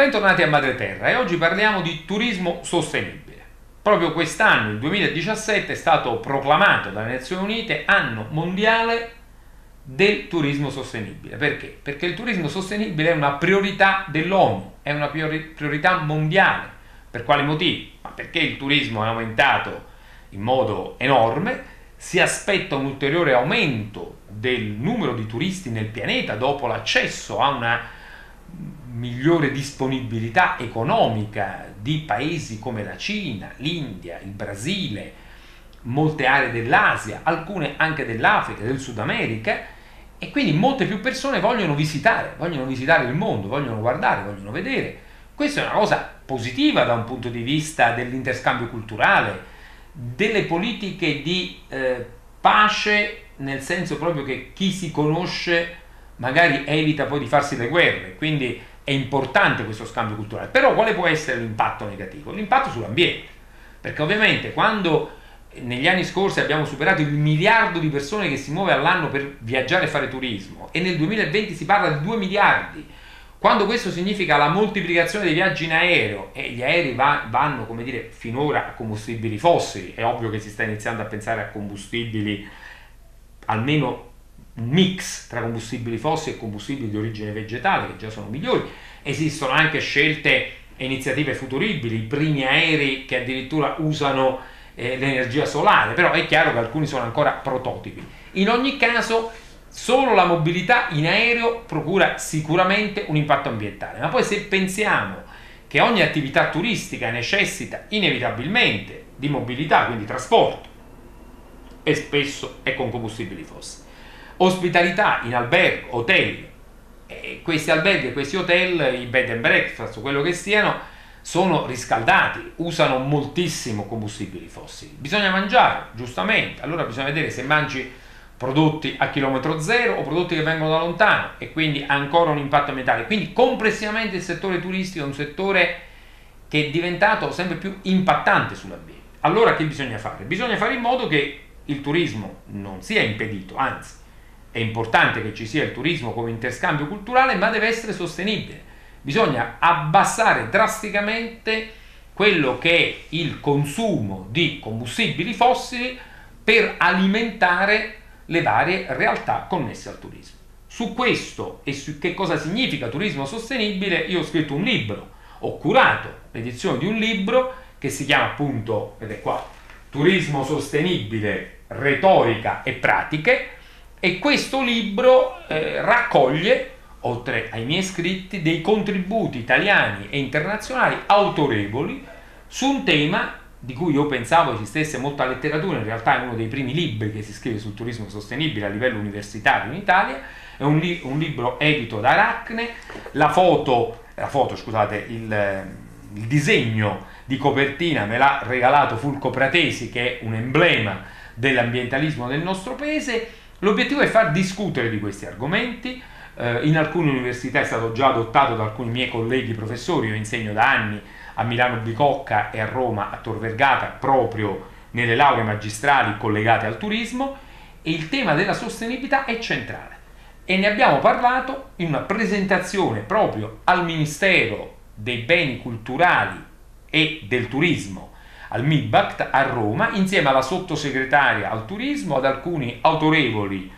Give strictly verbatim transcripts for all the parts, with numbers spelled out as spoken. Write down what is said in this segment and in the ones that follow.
bentornati a Madreterra e oggi parliamo di turismo sostenibile. Proprio quest'anno, il duemiladiciassette, è stato proclamato dalle Nazioni Unite anno mondiale del turismo sostenibile. Perché? Perché il turismo sostenibile è una priorità dell'ONU, è una priorità mondiale. Per quali motivi? Ma perché il turismo è aumentato in modo enorme, si aspetta un ulteriore aumento del numero di turisti nel pianeta dopo l'accesso a una migliore disponibilità economica di paesi come la Cina, l'India, il Brasile, molte aree dell'Asia, alcune anche dell'Africa, del Sud America, e quindi molte più persone vogliono visitare, vogliono visitare il mondo, vogliono guardare, vogliono vedere. Questa è una cosa positiva da un punto di vista dell'interscambio culturale, delle politiche di eh, pace, nel senso proprio che chi si conosce magari evita poi di farsi le guerre, quindi è importante questo scambio culturale. Però quale può essere l'impatto negativo? L'impatto sull'ambiente, perché ovviamente quando negli anni scorsi abbiamo superato il miliardo di persone che si muove all'anno per viaggiare e fare turismo e nel duemilaventi si parla di due miliardi, quando questo significa la moltiplicazione dei viaggi in aereo e gli aerei va, vanno, come dire, finora a combustibili fossili, è ovvio che si sta iniziando a pensare a combustibili, almeno un mix tra combustibili fossili e combustibili di origine vegetale, che già sono migliori. Esistono anche scelte e iniziative futuribili, i primi aerei che addirittura usano eh, l'energia solare, però è chiaro che alcuni sono ancora prototipi. In ogni caso, solo la mobilità in aereo procura sicuramente un impatto ambientale, ma poi se pensiamo che ogni attività turistica necessita inevitabilmente di mobilità, quindi trasporto, e spesso è con combustibili fossili. Ospitalità in albergo, hotel, e questi alberghi e questi hotel, i bed and breakfast, quello che siano, sono riscaldati, usano moltissimo combustibili fossili. Bisogna mangiare, giustamente, allora bisogna vedere se mangi prodotti a chilometro zero o prodotti che vengono da lontano, e quindi ancora un impatto ambientale. Quindi complessivamente il settore turistico è un settore che è diventato sempre più impattante sull'ambiente. Allora che bisogna fare? Bisogna fare in modo che il turismo non sia impedito, anzi è importante che ci sia il turismo come interscambio culturale, ma deve essere sostenibile. Bisogna abbassare drasticamente quello che è il consumo di combustibili fossili per alimentare le varie realtà connesse al turismo. Su questo e su che cosa significa turismo sostenibile io ho scritto un libro, ho curato l'edizione di un libro che si chiama appunto, vedete qua, Turismo sostenibile, retorica e pratiche, e questo libro eh, raccoglie, oltre ai miei scritti, dei contributi italiani e internazionali autorevoli su un tema di cui io pensavo esistesse molta letteratura. In realtà è uno dei primi libri che si scrive sul turismo sostenibile a livello universitario in Italia, è un, li un libro edito da Aracne, la foto, la foto scusate, il, il disegno di copertina me l'ha regalato Fulco Pratesi, che è un emblema dell'ambientalismo del nostro paese. L'obiettivo è far discutere di questi argomenti. Eh, in alcune università è stato già adottato da alcuni miei colleghi professori, io insegno da anni a Milano Bicocca e a Roma a Tor Vergata, proprio nelle lauree magistrali collegate al turismo, e il tema della sostenibilità è centrale. E ne abbiamo parlato in una presentazione proprio al Ministero dei Beni Culturali e del Turismo, al MIBACT a Roma, insieme alla sottosegretaria al turismo, ad alcuni autorevoli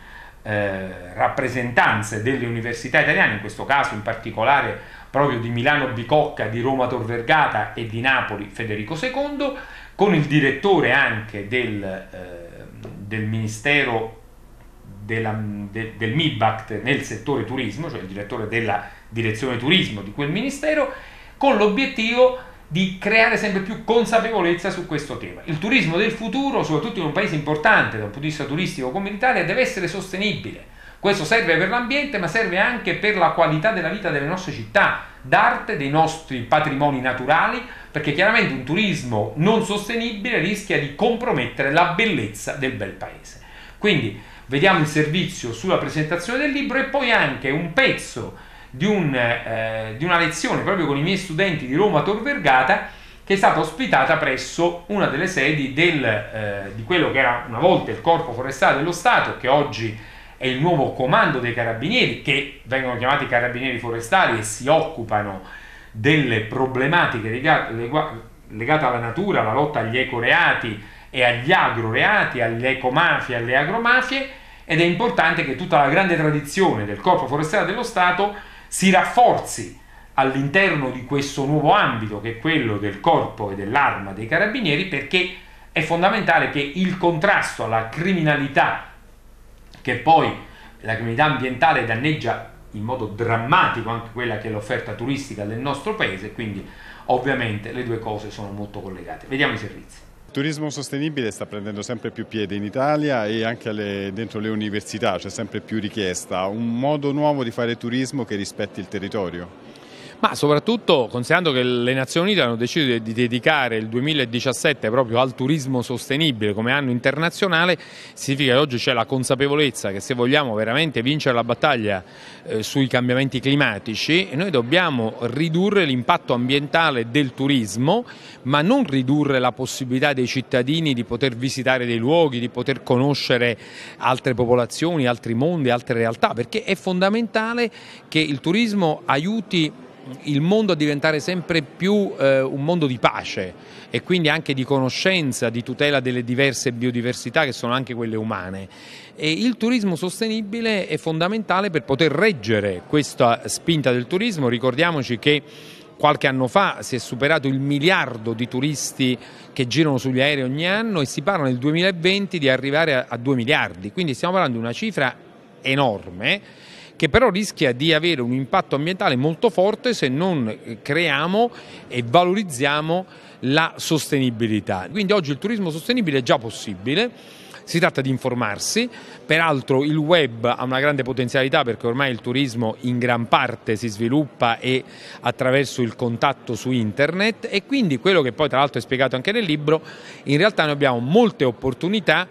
eh, rappresentanze delle università italiane, in questo caso in particolare proprio di Milano Bicocca, di Roma Tor Vergata e di Napoli Federico secondo, con il direttore anche del, eh, del Ministero della, de, del MIBACT nel settore turismo, cioè il direttore della direzione turismo di quel ministero, con l'obiettivo di creare sempre più consapevolezza su questo tema. Il turismo del futuro, soprattutto in un paese importante da un punto di vista turistico come l'Italia, deve essere sostenibile. Questo serve per l'ambiente, ma serve anche per la qualità della vita delle nostre città, d'arte, dei nostri patrimoni naturali, perché chiaramente un turismo non sostenibile rischia di compromettere la bellezza del bel paese. Quindi vediamo il servizio sulla presentazione del libro e poi anche un pezzo Di, un, eh, di una lezione proprio con i miei studenti di Roma Tor Vergata, che è stata ospitata presso una delle sedi del, eh, di quello che era una volta il Corpo Forestale dello Stato, che oggi è il nuovo comando dei carabinieri, che vengono chiamati carabinieri forestali e si occupano delle problematiche legate alla natura, alla lotta agli ecoreati e agli agroreati, alle ecomafie, alle agromafie, ed è importante che tutta la grande tradizione del Corpo Forestale dello Stato si rafforzi all'interno di questo nuovo ambito che è quello del Corpo e dell'Arma dei Carabinieri, perché è fondamentale che il contrasto alla criminalità, che poi la criminalità ambientale danneggia in modo drammatico anche quella che è l'offerta turistica del nostro paese, quindi ovviamente le due cose sono molto collegate. Vediamo i servizi. Il turismo sostenibile sta prendendo sempre più piede in Italia e anche alle, dentro le università c'è sempre più richiesta, un modo nuovo di fare turismo che rispetti il territorio. Ma soprattutto considerando che le Nazioni Unite hanno deciso di dedicare il duemiladiciassette proprio al turismo sostenibile come anno internazionale, significa che oggi c'è la consapevolezza che se vogliamo veramente vincere la battaglia eh, sui cambiamenti climatici, noi dobbiamo ridurre l'impatto ambientale del turismo, ma non ridurre la possibilità dei cittadini di poter visitare dei luoghi, di poter conoscere altre popolazioni, altri mondi, altre realtà, perché è fondamentale che il turismo aiuti il mondo a diventare sempre più eh, un mondo di pace e quindi anche di conoscenza, di tutela delle diverse biodiversità che sono anche quelle umane. E il turismo sostenibile è fondamentale per poter reggere questa spinta del turismo. Ricordiamoci che qualche anno fa si è superato il miliardo di turisti che girano sugli aerei ogni anno e si parla nel duemilaventi di arrivare a, a due miliardi, quindi stiamo parlando di una cifra enorme, che però rischia di avere un impatto ambientale molto forte se non creiamo e valorizziamo la sostenibilità. Quindi oggi il turismo sostenibile è già possibile, si tratta di informarsi, peraltro il web ha una grande potenzialità perché ormai il turismo in gran parte si sviluppa e attraverso il contatto su internet, e quindi quello che poi tra l'altro è spiegato anche nel libro, in realtà noi abbiamo molte opportunità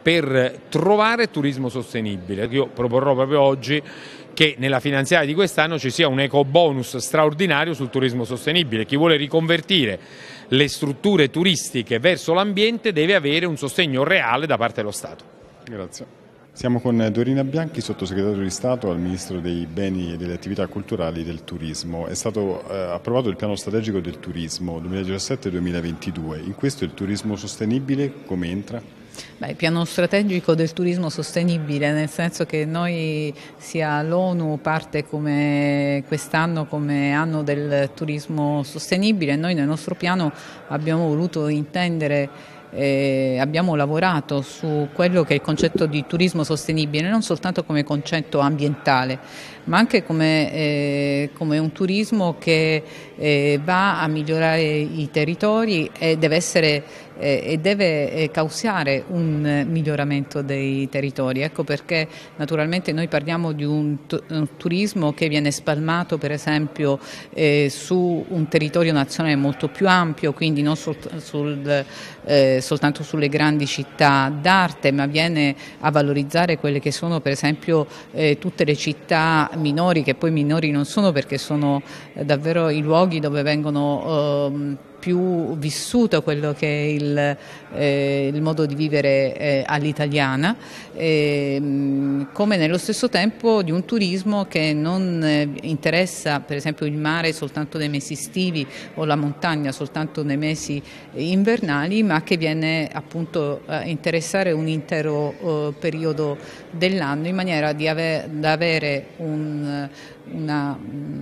per trovare turismo sostenibile. Io proporrò proprio oggi che nella finanziaria di quest'anno ci sia un eco bonus straordinario sul turismo sostenibile. Chi vuole riconvertire le strutture turistiche verso l'ambiente deve avere un sostegno reale da parte dello Stato. Grazie. Siamo con Dorina Bianchi, sottosegretario di Stato al Ministro dei Beni e delle Attività Culturali e del Turismo. È stato eh, approvato il piano strategico del turismo duemiladiciassette duemilaventidue. In questo il turismo sostenibile come entra? Beh, il piano strategico del turismo sostenibile, nel senso che noi, sia l'ONU parte come quest'anno come anno del turismo sostenibile, noi nel nostro piano abbiamo voluto intendere Eh, abbiamo lavorato su quello che è il concetto di turismo sostenibile, non soltanto come concetto ambientale, ma anche come, eh, come un turismo che eh, va a migliorare i territori e deve essere eh, e deve eh, causare un miglioramento dei territori. Ecco perché naturalmente noi parliamo di un, un turismo che viene spalmato per esempio eh, su un territorio nazionale molto più ampio, quindi non sul, sul eh, soltanto sulle grandi città d'arte, ma viene a valorizzare quelle che sono per esempio eh, tutte le città minori, che poi minori non sono perché sono eh, davvero i luoghi dove vengono eh, più vissuto quello che è il, eh, il modo di vivere eh, all'italiana, eh, come nello stesso tempo di un turismo che non eh, interessa per esempio il mare soltanto nei mesi estivi o la montagna soltanto nei mesi invernali, ma che viene appunto a interessare un intero eh, periodo dell'anno, in maniera di ave- da avere un, una,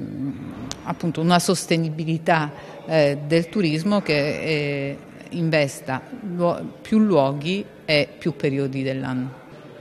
appunto una sostenibilità eh, del turismo che eh, investa luo- più luoghi e più periodi dell'anno.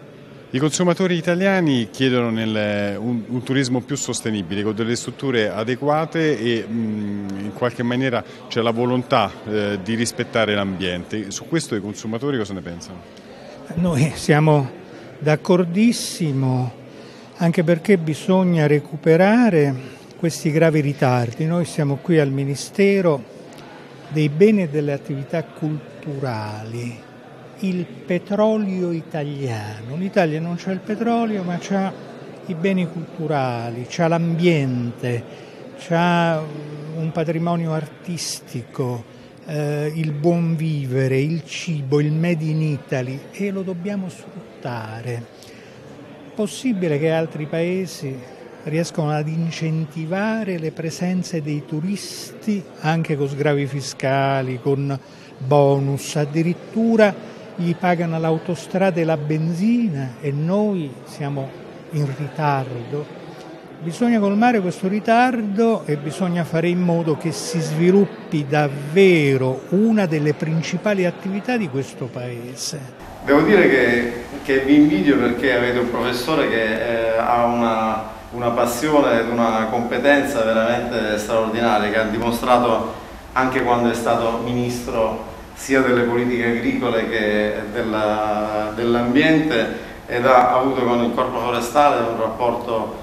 I consumatori italiani chiedono nel, un, un turismo più sostenibile, con delle strutture adeguate e mh, in qualche maniera c'è la volontà eh, di rispettare l'ambiente. Su questo i consumatori cosa ne pensano? Noi siamo d'accordissimo, anche perché bisogna recuperare questi gravi ritardi. Noi siamo qui al Ministero dei Beni e delle Attività Culturali. Il petrolio italiano. In Italia non c'è il petrolio, ma c'ha i beni culturali, c'ha l'ambiente, c'ha un patrimonio artistico, eh, il buon vivere, il cibo, il made in Italy, e lo dobbiamo sfruttare. Possibile che altri paesi riescono ad incentivare le presenze dei turisti anche con sgravi fiscali, con bonus, addirittura gli pagano l'autostrada e la benzina e noi siamo in ritardo. Bisogna colmare questo ritardo e bisogna fare in modo che si sviluppi davvero una delle principali attività di questo Paese. Devo dire che, che vi invidio perché avete un professore che eh, ha una, una passione ed una competenza veramente straordinaria, che ha dimostrato anche quando è stato ministro sia delle politiche agricole che dell'ambiente, ed ha avuto con il Corpo Forestale un rapporto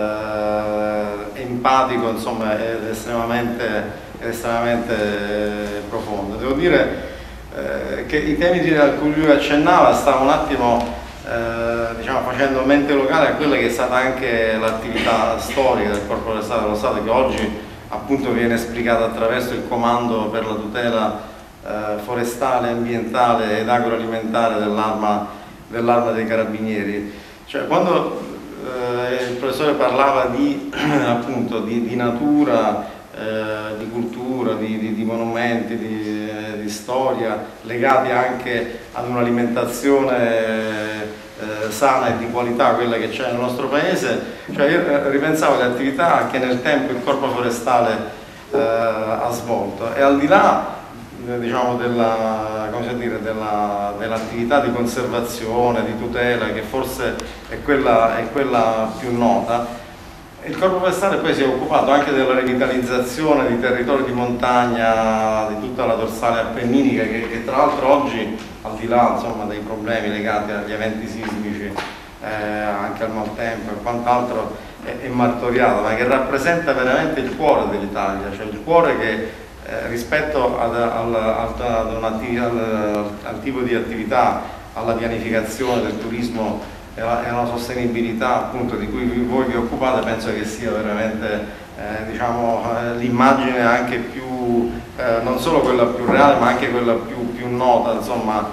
Eh, empatico, insomma, ed estremamente, ed estremamente eh, profondo. Devo dire eh, che i temi a cui lui accennava stavano un attimo eh, diciamo, facendo mente locale a quella che è stata anche l'attività storica del Corpo Forestale dello Stato, che oggi appunto viene esplicata attraverso il Comando per la tutela eh, forestale, ambientale ed agroalimentare dell'Arma dell'Arma dei Carabinieri. Cioè, quando Eh, il professore parlava di, appunto, di, di natura, eh, di cultura, di, di, di monumenti, di, eh, di storia, legati anche ad un'alimentazione eh, sana e di qualità, quella che c'è nel nostro paese. Cioè, io ripensavo alle attività che nel tempo il Corpo Forestale eh, ha svolto, e al di là diciamo, della, come si dire, della, dell'attività di conservazione, di tutela, che forse è quella, è quella più nota, il Corpo Forestale poi si è occupato anche della rivitalizzazione di territori di montagna, di tutta la dorsale appenninica, che, che tra l'altro oggi, al di là insomma, dei problemi legati agli eventi sismici, eh, anche al maltempo e quant'altro, è, è martoriata, ma che rappresenta veramente il cuore dell'Italia, cioè il cuore che Eh, rispetto ad, al, al, ad al, al tipo di attività, alla pianificazione del turismo e alla, e alla sostenibilità appunto di cui voi vi occupate, penso che sia veramente eh, diciamo, eh, l'immagine anche più, eh, non solo quella più reale ma anche quella più, più nota insomma,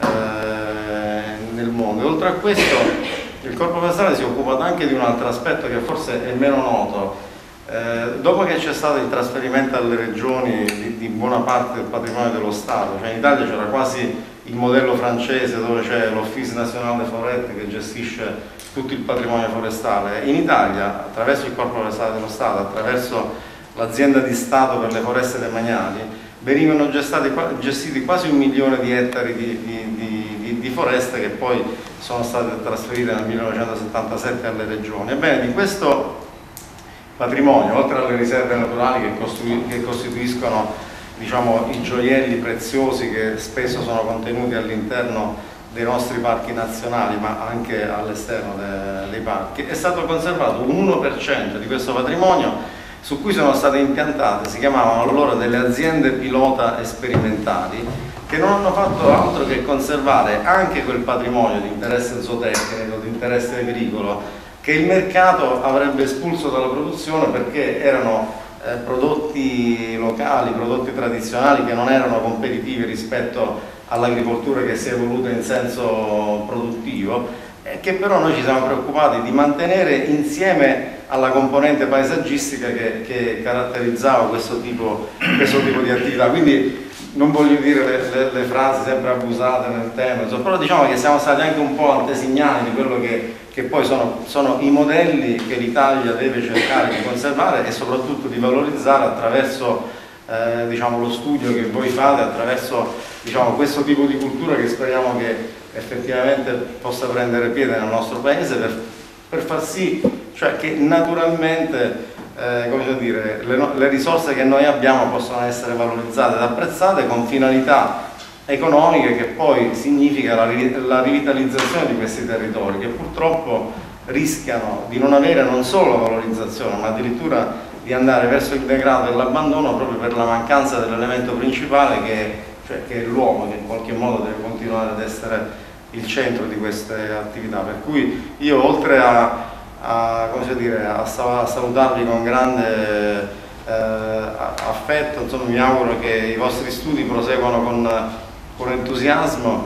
eh, nel mondo. E oltre a questo il Corpo Forestale si è occupato anche di un altro aspetto che forse è meno noto. Eh, dopo che c'è stato il trasferimento alle regioni di, di buona parte del patrimonio dello Stato, cioè in Italia c'era quasi il modello francese dove c'è l'Office National des Forêts che gestisce tutto il patrimonio forestale, in Italia attraverso il Corpo Forestale dello Stato, attraverso l'azienda di Stato per le foreste demaniali, venivano gestati, gestiti quasi un milione di ettari di, di, di, di, di foreste che poi sono state trasferite nel millenovecentosettantasette alle regioni. Ebbene, di questo patrimonio, oltre alle riserve naturali che, costitu che costituiscono diciamo, i gioielli preziosi che spesso sono contenuti all'interno dei nostri parchi nazionali ma anche all'esterno de dei parchi, è stato conservato un uno per cento di questo patrimonio su cui sono state impiantate, si chiamavano allora delle aziende pilota sperimentali, che non hanno fatto altro che conservare anche quel patrimonio di interesse zootecnico, di interesse agricolo, che il mercato avrebbe espulso dalla produzione perché erano eh, prodotti locali, prodotti tradizionali che non erano competitivi rispetto all'agricoltura che si è evoluta in senso produttivo, e che però noi ci siamo preoccupati di mantenere insieme alla componente paesaggistica che, che caratterizzava questo tipo, questo tipo di attività. Quindi non voglio dire le, le, le frasi sempre abusate nel tema, però diciamo che siamo stati anche un po' antesignani di quello che, che poi sono, sono i modelli che l'Italia deve cercare di conservare e soprattutto di valorizzare attraverso eh, diciamo, lo studio che voi fate, attraverso diciamo, questo tipo di cultura che speriamo che effettivamente possa prendere piede nel nostro paese per, per far sì cioè, che naturalmente Eh, come dire, le, le risorse che noi abbiamo possono essere valorizzate ed apprezzate con finalità economiche, che poi significa la, la rivitalizzazione di questi territori che purtroppo rischiano di non avere non solo valorizzazione ma addirittura di andare verso il degrado e l'abbandono proprio per la mancanza dell'elemento principale che, cioè, che è l'uomo, che in qualche modo deve continuare ad essere il centro di queste attività. Per cui io, oltre a A, come dire, a salutarvi con grande eh, affetto, insomma, mi auguro che i vostri studi proseguano con, con entusiasmo,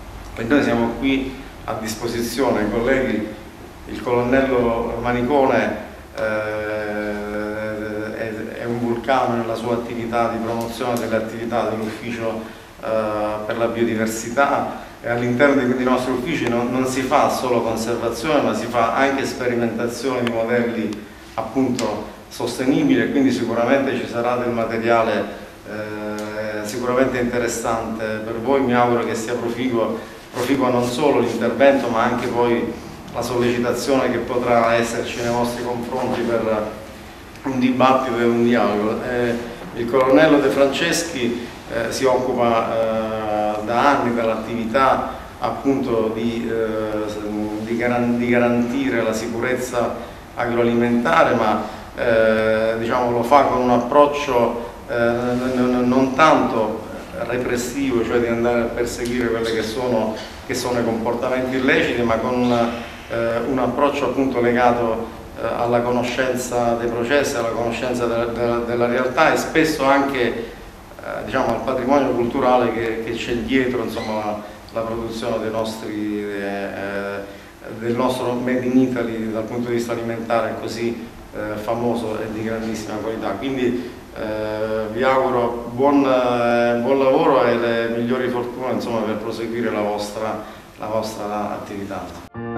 e noi siamo qui a disposizione, i colleghi, il colonnello Manicone eh, è, è un vulcano nella sua attività di promozione delle attività dell'ufficio eh, per la biodiversità, e all'interno dei, dei nostri uffici non, non si fa solo conservazione, ma si fa anche sperimentazione di modelli appunto sostenibili, e quindi sicuramente ci sarà del materiale eh, sicuramente interessante per voi. Mi auguro che sia proficuo, proficuo non solo l'intervento, ma anche poi la sollecitazione che potrà esserci nei vostri confronti per un dibattito e un dialogo. Eh, il colonnello De Franceschi eh, si occupa eh, da anni dell'attività appunto di, eh, di, garan di garantire la sicurezza agroalimentare, ma eh, diciamo, lo fa con un approccio eh, non tanto repressivo, cioè di andare a perseguire quelli che sono, che sono i comportamenti illeciti, ma con eh, un approccio appunto legato eh, alla conoscenza dei processi, alla conoscenza della, della, della realtà, e spesso anche eh, diciamo, al patrimonio culturale che, che c'è dietro, insomma, la, la produzione dei nostri, eh, del nostro Made in Italy dal punto di vista alimentare così eh, famoso e di grandissima qualità. Quindi Eh, vi auguro buon, eh, buon lavoro e le migliori fortune, insomma, per proseguire la vostra, la vostra attività.